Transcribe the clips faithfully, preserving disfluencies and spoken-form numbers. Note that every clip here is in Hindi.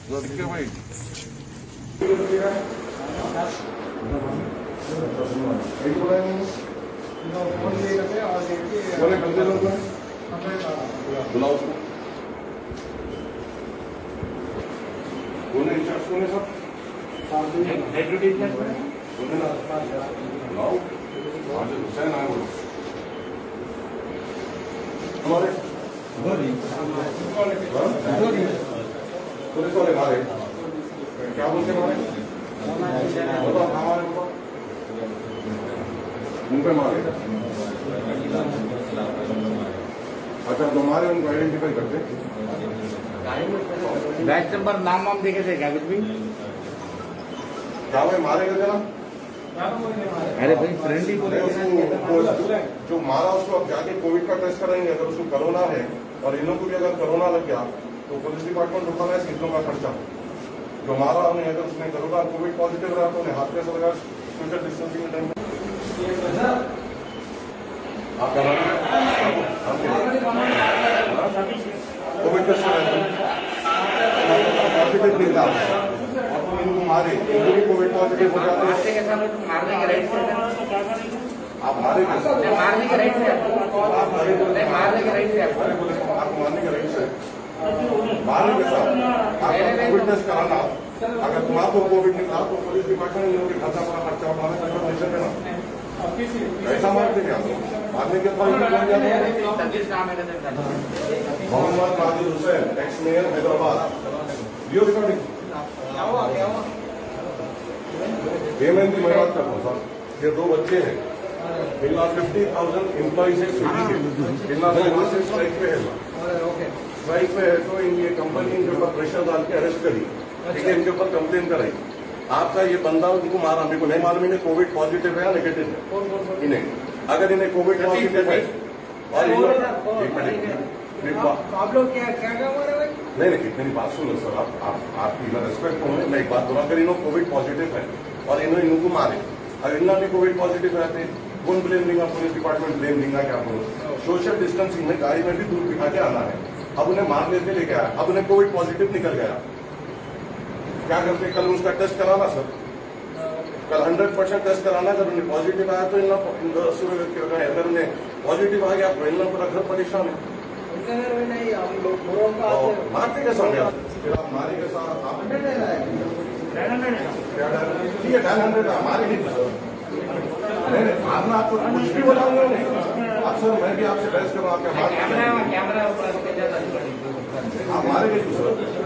दिखे भाई बुलाओ उसको। कौन है इंचार्ज? कौन है सब? बुलाओ। हुसैन आए बोलो हमारे पुलिस वाले मारे क्या बोलते मारे? बताओ हमारे मुंह पे मारे। अच्छा तो मारे उनको आइडेंटिफाई करते बैच नंबर नाम वाम देखे थे क्या कुछ भी? क्या भाई मारे गए थे ना? अरे भाई फ्रेंडली बोले जो मारा उसको अब जाके कोविड का टेस्ट कराएंगे। अगर उसको कोरोना है और इन लोगों को भी अगर कोरोना लग गया तो पुलिस डिपार्टमेंट उठाना है इन लोगों का खर्चा। जो मारा उन्हें अगर उसने कोरोना कोविड पॉजिटिव रहा तो उन्हें हाथ में से लगा सोशल डिस्टेंसिंग में टाइम में आप कोविड टेस्ट कराएंगे पॉजिटिव निकला और तुम इनको मारे इनको भी कोविड पॉजिटिव हो जाते हैं। मारने के राइट से आप मारे मारने के राइट से मारने के राइट से आपको मारने के राइट से मारने के साथ आपको कोविड टेस्ट कराना। अगर तुम्हारा को कोविड निकला तो पुलिस डिपार्टमेंट इन लोगों के खर्चा पूरा खर्चा उठाना कंफर्मेशन देना। कैसा मारते थे आप? मारने के बाद Mohammad Nadir Hussain ex mayor Hyderabad video recording payment की मैं बात कर रहा हूँ सर। ये दो बच्चे हैं इनला फिफ्टी थाउजेंड एम्प्लॉइज है स्विगी के इनला से स्ट्राइक पे है स्ट्राइक पे है तो इन ये कंपनी इनके ऊपर प्रेशर डाल के अरेस्ट करी ठीक है इनके ऊपर कंप्लेन कराई। आपका ये बंदा उनको मारा मेरे को नहीं मालूम इन्हें कोविड पॉजिटिव है या नेगेटिव है। इन्हें अगर इन्हें कोविड पॉजिटिव है और इन लोग आप लोग क्या क्या काम हो रहे हैं? नहीं नहीं मेरी बात सुनो सर। आप आपकी मैं रेस्पेक्ट करूँ मैं एक बात बोला अगर इन्होंने कोविड पॉजिटिव है और इन्होंने इनको मारे अगर इन्होंने कोविड पॉजिटिव रहते कौन ब्लेम देगा? पुलिस डिपार्टमेंट ब्लेम देगा क्या बोलो? सोशल डिस्टेंसिंग में गाड़ी में भी दूर बिठा के आना है। अब उन्हें मार लेते लेके आया अब उन्हें कोविड पॉजिटिव निकल गया क्या करते? कल उसका टेस्ट कराना सर कल हंड्रेड परसेंट टेस्ट कराना। अगर उन्हें पॉजिटिव आया तो इन अगर उन्हें पॉजिटिव आ गया तो इन लोग पूरा घर परेशान है। मारते कैसा हो गया? फिर आप मारे कैसा? ठीक है टेन हंड्रेड मारे नहीं नहीं नहीं मारना आपको कुछ भी बोलाऊंगा नहीं आप सर मैं भी आपसे बहस कर रहा हूँ आप मारे गए सर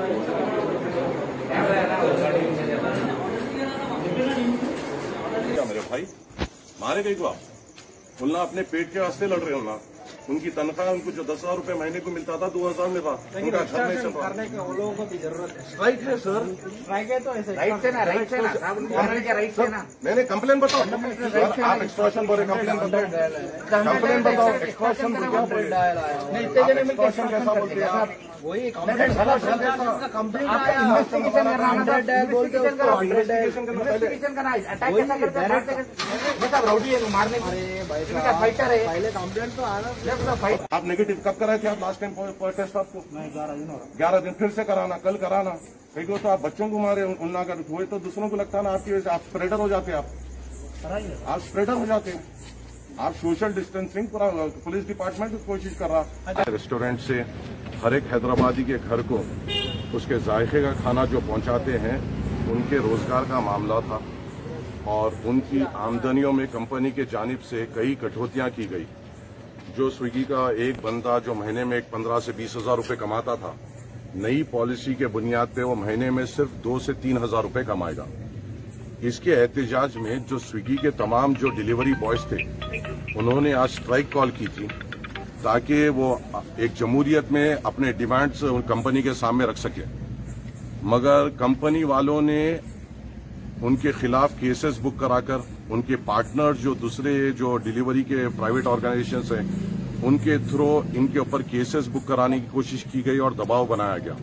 मेरे भाई मारे गए को आप बोलना अपने पेट के वास्ते लड़ रहे हो ना। उनकी तनख्वाह उनको जो दस हजार रूपये महीने को मिलता था दो हजार में था उनका घर नहीं चल रहा। करने का वो लोगों को भी जरूरत है। स्ट्राइक है सर स्ट्राइक है तो ऐसे राइट से ना राइट से ना राइट से ना मैंने कंप्लेन बताओ आप एक्सटॉर्शन बोले कंप्लेन बताओ कंप्लेन बताओ एक्सटॉर्शन नहीं इतने जने मिलकर कैसा बोलते हैं आप? वही कंप्लेन इन्वेस्टिगेशन करना इन्वेस्टिगेशन करना अटैक कैसा करते हैं? सब राउडी है मारने फाइटर है पहले कंप्लेन तो आना। आप नेगेटिव कब कराए थे आप लास्ट टाइम टेस्ट आपको? ग्यारह दिन फिर से कराना कल कराना। कई को तो आप बच्चों को मारे उन्ना कर हुए तो दूसरों को लगता है ना आपकी वजह से आप स्प्रेडर हो जाते आप आप स्प्रेडर हो जाते हैं। आप सोशल डिस्टेंसिंग पूरा पुलिस डिपार्टमेंट कोशिश कर रहा। रेस्टोरेंट से हर एक हैदराबादी के घर को उसके जायके का खाना जो पहुंचाते हैं उनके रोजगार का मामला था और उनकी आमदनियों में कंपनी के जानिब से कई कटौतियां की गई। जो स्विगी का एक बंदा जो महीने में एक पंद्रह से बीस हजार रूपये कमाता था नई पॉलिसी के बुनियाद पे वो महीने में सिर्फ दो से तीन हजार रूपये कमाएगा। इसके एहतजाज में जो स्विगी के तमाम जो डिलीवरी बॉयज थे उन्होंने आज स्ट्राइक कॉल की थी ताकि वो एक जमहूरियत में अपने डिमांड्स कंपनी के सामने रख सके। मगर कंपनी वालों ने उनके खिलाफ केसेस बुक कराकर उनके पार्टनर जो दूसरे जो डिलीवरी के प्राइवेट ऑर्गेनाइजेशंस हैं उनके थ्रू इनके ऊपर केसेस बुक कराने की कोशिश की गई और दबाव बनाया गया।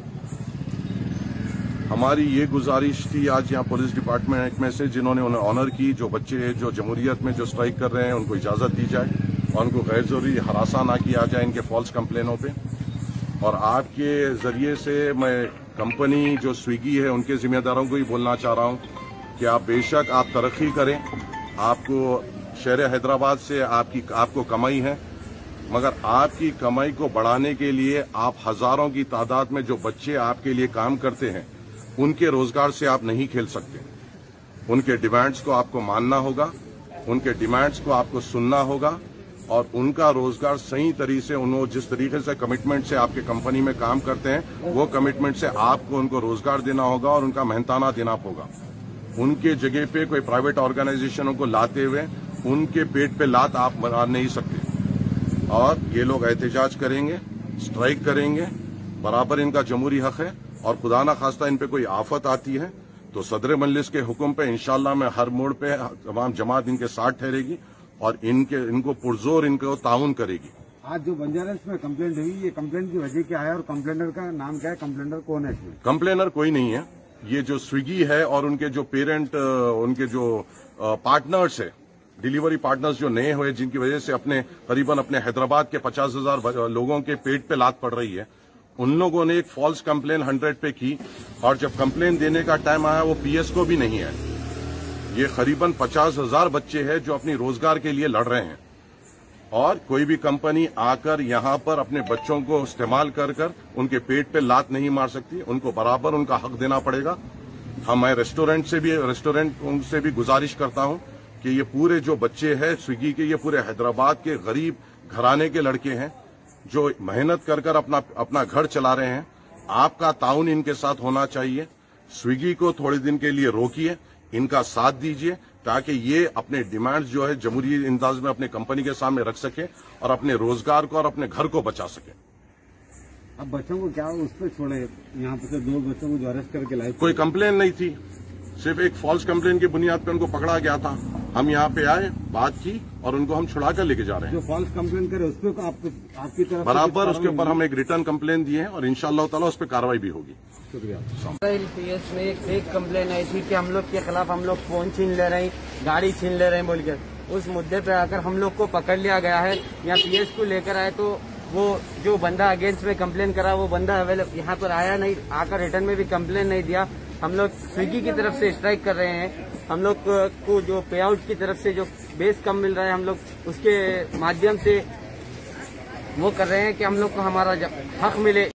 हमारी ये गुजारिश थी आज यहाँ पुलिस डिपार्टमेंट में से जिन्होंने उन्हें ऑनर की जो बच्चे जो जमहूरियत में जो स्ट्राइक कर रहे हैं उनको इजाजत दी जाए और उनको गैर जरूरी हरासा ना किया जाए इनके फॉल्स कंप्लेनों पे। और आपके जरिए से मैं कंपनी जो स्विगी है उनके जिम्मेदारों को ही बोलना चाह रहा हूं कि आप बेशक आप तरक्की करें, आपको शहर हैदराबाद से आपकी आपको कमाई है, मगर आपकी कमाई को बढ़ाने के लिए आप हजारों की तादाद में जो बच्चे आपके लिए काम करते हैं उनके रोजगार से आप नहीं खेल सकते। उनके डिमांड्स को आपको मानना होगा, उनके डिमांड्स को आपको सुनना होगा और उनका रोजगार सही तरीके से उन्होंने जिस तरीके से कमिटमेंट से आपके कंपनी में काम करते हैं वो कमिटमेंट से आपको उनको रोजगार देना होगा और उनका मेहनताना देना होगा। उनके जगह पे कोई प्राइवेट ऑर्गेनाइजेशनों को लाते हुए उनके पेट पे लात आप मार नहीं सकते। और ये लोग एहतजाज करेंगे, स्ट्राइक करेंगे, बराबर इनका जमहूरी हक है और खुदा ना खास्ता इन पे कोई आफत आती है तो सदर मजलिस के हुक्म पे इंशाल्लाह मैं हर मोड़ पे तमाम जमात इनके साथ ठहरेगी और इनके इनको पुरजोर इनको ताउन करेगी। आज जो बंजारा में कंप्लेंट हुई, ये कंप्लेंट की वजह क्या है और कंप्लेनर का नाम क्या है, कंप्लेनर कौन है इसमें? कंप्लेनर कोई नहीं है, ये जो स्विगी है और उनके जो पेरेंट उनके जो पार्टनर्स है, डिलीवरी पार्टनर्स जो नए हुए जिनकी वजह से अपने करीबन अपने हैदराबाद के पचास हजार लोगों के पेट पे लात पड़ रही है, उन लोगों ने एक फॉल्स कंप्लेन हंड्रेड पे की और जब कंप्लेन देने का टाइम आया वो पीएस को भी नहीं है। ये करीबन पचास हजार बच्चे हैं जो अपनी रोजगार के लिए लड़ रहे हैं और कोई भी कंपनी आकर यहां पर अपने बच्चों को इस्तेमाल कर कर उनके पेट पे लात नहीं मार सकती, उनको बराबर उनका हक देना पड़ेगा। हम मैं रेस्टोरेंट से भी रेस्टोरेंट उनसे भी गुजारिश करता हूं कि ये पूरे जो बच्चे हैं स्विगी के, ये पूरे हैदराबाद के गरीब घराने के लड़के हैं जो मेहनत कर कर अपना अपना घर चला रहे हैं। आपका ताउन इनके साथ होना चाहिए। स्विगी को थोड़े दिन के लिए रोकिए, इनका साथ दीजिए ताकि ये अपने डिमांड्स जो है जमहूरी अंदाज में अपने कंपनी के सामने रख सके और अपने रोजगार को और अपने घर को बचा सके। अब बच्चों को क्या उस पर छोड़े? यहाँ पे से दो बच्चों को जो अरेस्ट करके लाए, कोई कंप्लेन नहीं थी, सिर्फ एक फॉल्स कंप्लेन की बुनियाद पर उनको पकड़ा गया था। हम यहाँ पे आए, बात की और उनको हम छुड़ा कर लेके जा रहे हैं। जो फॉल्स कंप्लेन करे उस पर आप, आपकी तरफ बराबर उसके ऊपर हम एक रिटर्न कंप्लेन दिए हैं और इंशाअल्लाह ताला उस पर कार्रवाई भी होगी। शुक्रिया। पीएस में एक फेक कंप्लेन आई थी कि हम लोग के खिलाफ हम लोग फोन छीन ले रहे हैं, गाड़ी छीन ले रहे हैं बोलकर, उस मुद्दे पे आकर हम लोग को पकड़ लिया गया है। यहाँ पीएस को लेकर आए तो वो जो बंदा अगेंस्ट में कंप्लेन करा वो बंदा अवेलेबल यहाँ पर आया नहीं, आकर रिटर्न में भी कंप्लेन नहीं दिया। हम लोग स्विगी की तरफ से स्ट्राइक कर रहे हैं। हम लोग को जो पे आउट की तरफ से जो बेस कम मिल रहा है हम लोग उसके माध्यम से वो कर रहे हैं कि हम लोग को हमारा हक मिले।